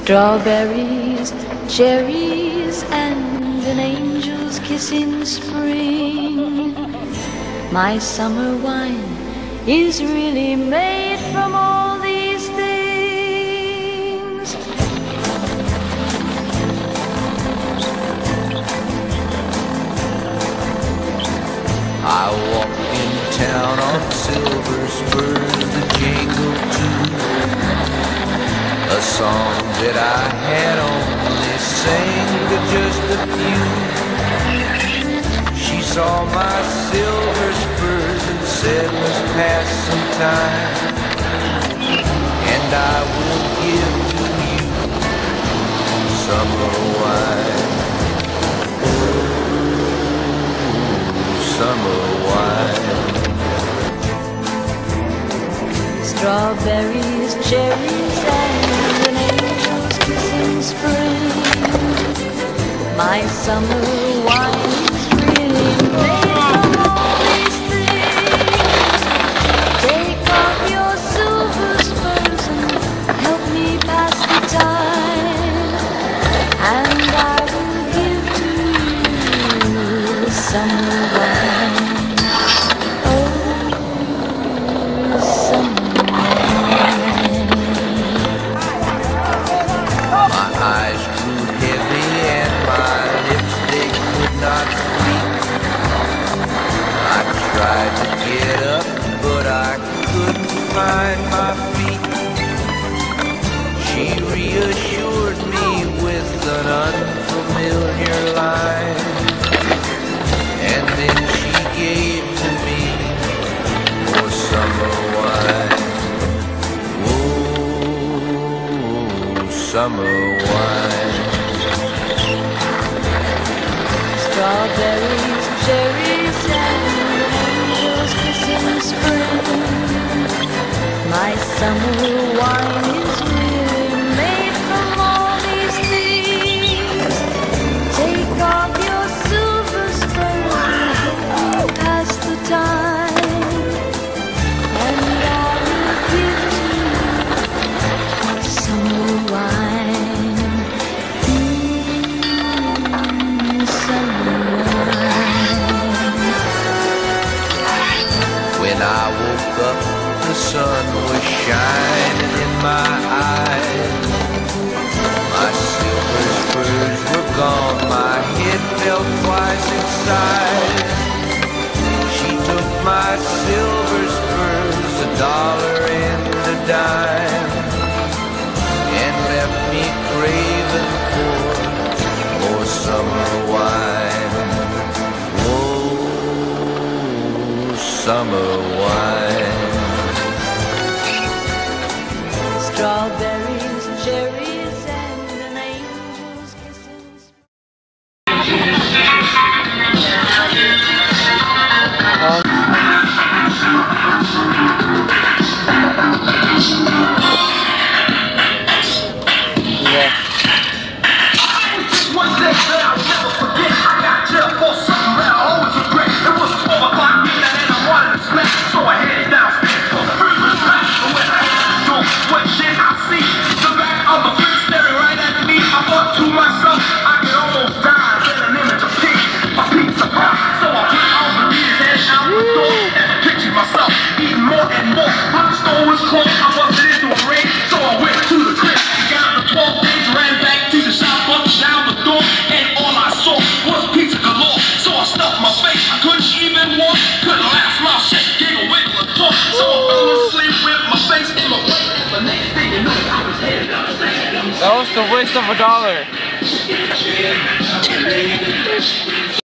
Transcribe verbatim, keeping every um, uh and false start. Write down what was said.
Strawberries, cherries, and an angel's kiss in spring. My summer wine is really made from all these things. I walk in town on silver spurs that jingle too, a song that I had only sang to just a few. She saw my silver spurs and said, let's pass some time, and I will give to you summer wine. Summer wine. Strawberries, cherries, and an angel's kiss in spring. My summer wine is really made from all these things. Take off your silver spurs and help me pass the time, and I will give to you summer wine. Tried to get up, but I couldn't find my feet. She reassured me with an unfamiliar line, and then she gave to me more summer wine. Oh, summer wine. Strawberries, cherries, and spring. My summer wine is really made from all these things. Take off your silver spurs and help me pass the time, and I will give to you summer wine. Mm, summer wine. When I woke up, the sun was shining in my eyes. My silver spurs were gone, my head felt twice its size. She took my silver spurs, a dollar and a dime, and left me craving for more summer wine. Summer wine. Strawberries, cherries, and an angel's kiss in Yeah. One day that I'll never forget, I got jail for something that I always regret. It was twelve o'clock midnight and I wanted to smack, so I headed downstairs for the first back. But when I hit the door, what did I see? The back of the fence staring right at me. I thought to myself, I could almost die in an image of pig, a pizza pie. So I put all the leaders head out the door and pictured myself eating more and more. But the store was closed, I wasn't into a raid, so I went to the crib, got the twelve page, ran back to the shop, up down the door, and all I saw was pizza galore. So I stuffed my face, I couldn't even walk, couldn't laugh, my shit, giggle, wiggle, and talk. So I fell asleep with my face in my plate. The next thing you knew, I was headed upstairs. That was the waste of a dollar.